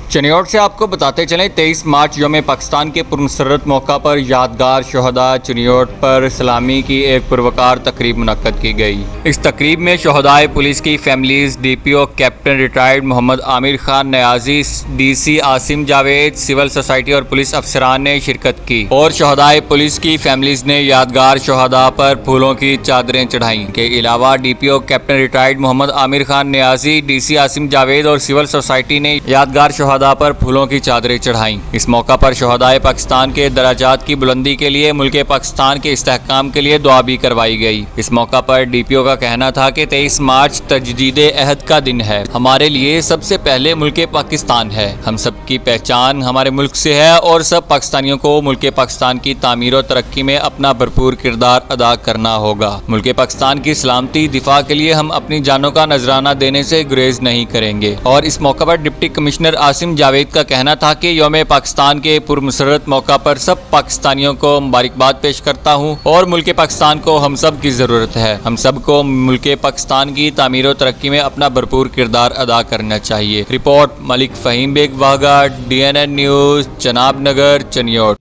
चनियोट से आपको बताते चलें 23 मार्च यौम पाकिस्तान के पुरमसरत मौका पर यादगार शहदा चनियोट पर सलामी की एक पुरवकार तकरीब मुनक्कद की गई। इस तकरीब में शहदाए पुलिस की families, DPO captain retired Mohammad Amir Khan Niazi, DC Asim Javed, civil society और पुलिस अफसरान ने शिरकत की और शहदाए पुलिस की फैमिलीज ने यादगार शहदा पर फूलों की चादरें चढ़ाई। के अलावा DPO captain retired Mohammad Amir Khan Niazi, DC Asim Javed और सिविल सोसाइटी ने यादगार शहदा पर फूलों की चादरें चढ़ाई। इस मौका पर शहदाए पाकिस्तान के दराजात की बुलंदी के लिए मुल्के पाकिस्तान के इस्तेहकाम के लिए दुआ भी करवाई गई। इस मौका पर DPO का कहना था कि 23 मार्च तजदीद अहद का दिन है। हमारे लिए सबसे पहले मुल्के पाकिस्तान है। हम सबकी पहचान हमारे मुल्क से है और सब पाकिस्तानियों को मुल्के पाकिस्तान की तामीर और तरक्की में अपना भरपूर किरदार अदा करना होगा। मुल्के पाकिस्तान की सलामती दिफा के लिए हम अपनी जानों का नजराना देने से गुरेज नहीं करेंगे। और इस मौका पर डिप्टी कमिश्नर आसिम जावेद का कहना था कि यौम पाकिस्तान के पुरमसरत मौका पर सब पाकिस्तानियों को मुबारकबाद पेश करता हूं और मुल्के पाकिस्तान को हम सब की ज़रूरत है। हम सब को मुल्के पाकिस्तान की तामीर और तरक्की में अपना भरपूर किरदार अदा करना चाहिए। Report Malik Faheem Baig Waga, DNN news, Chenab Nagar, Chiniot.